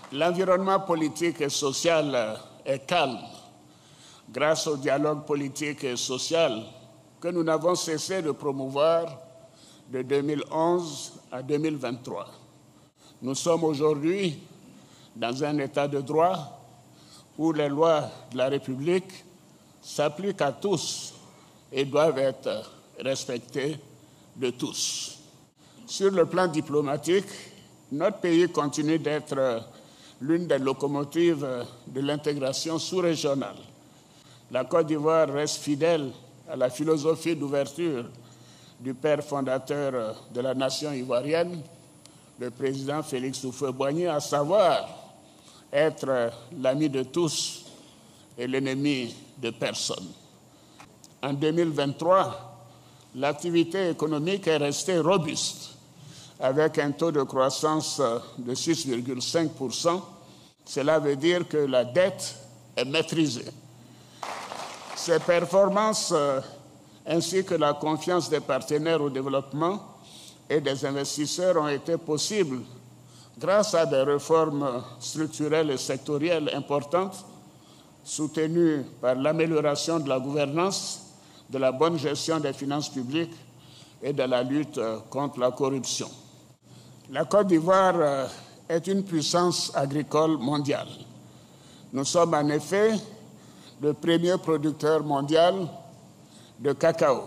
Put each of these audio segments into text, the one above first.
L'environnement politique et social est calme grâce au dialogue politique et social que nous n'avons cessé de promouvoir de 2011 à 2023. Nous sommes aujourd'hui dans un état de droit où les lois de la République s'appliquent à tous et doivent être respectées de tous. Sur le plan diplomatique, notre pays continue d'être l'une des locomotives de l'intégration sous-régionale. La Côte d'Ivoire reste fidèle à la philosophie d'ouverture du père fondateur de la nation ivoirienne, le président Félix Houphouët-Boigny, à savoir être l'ami de tous et l'ennemi de personne. En 2023, l'activité économique est restée robuste, avec un taux de croissance de 6,5%. Cela veut dire que la dette est maîtrisée. Ces performances, ainsi que la confiance des partenaires au développement et des investisseurs ont été possibles grâce à des réformes structurelles et sectorielles importantes, soutenues par l'amélioration de la gouvernance, de la bonne gestion des finances publiques et de la lutte contre la corruption. La Côte d'Ivoire est une puissance agricole mondiale. Nous sommes en effet le premier producteur mondial de cacao,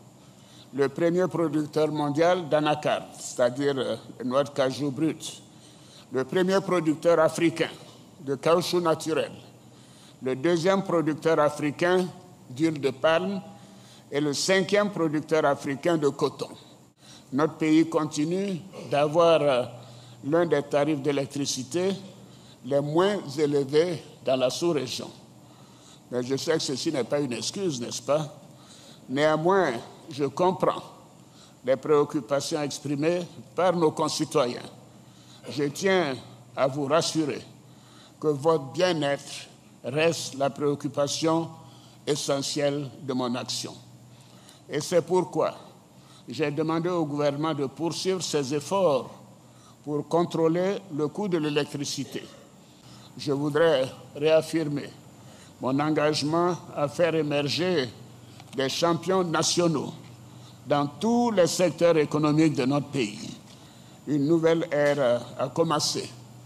le premier producteur mondial d'anacarde, c'est-à-dire de noix de cajou brute, le premier producteur africain de caoutchouc naturel, le deuxième producteur africain d'huile de palme et le 5e producteur africain de coton. Notre pays continue d'avoir l'un des tarifs d'électricité les moins élevés dans la sous-région. Mais je sais que ceci n'est pas une excuse, n'est-ce pas? Néanmoins, je comprends les préoccupations exprimées par nos concitoyens. Je tiens à vous rassurer que votre bien-être reste la préoccupation essentielle de mon action. Et c'est pourquoi j'ai demandé au gouvernement de poursuivre ses efforts pour contrôler le coût de l'électricité. Je voudrais réaffirmer mon engagement à faire émerger des champions nationaux dans tous les secteurs économiques de notre pays. Une nouvelle ère a commencé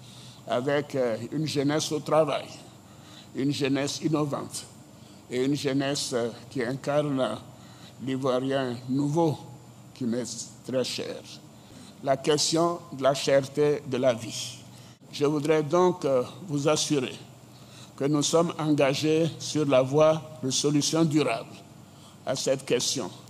avec une jeunesse au travail, une jeunesse innovante et une jeunesse qui incarne l'Ivoirien nouveau qui m'est très cher. La question de la cherté de la vie. Je voudrais donc vous assurer que nous sommes engagés sur la voie de solutions durables à cette question.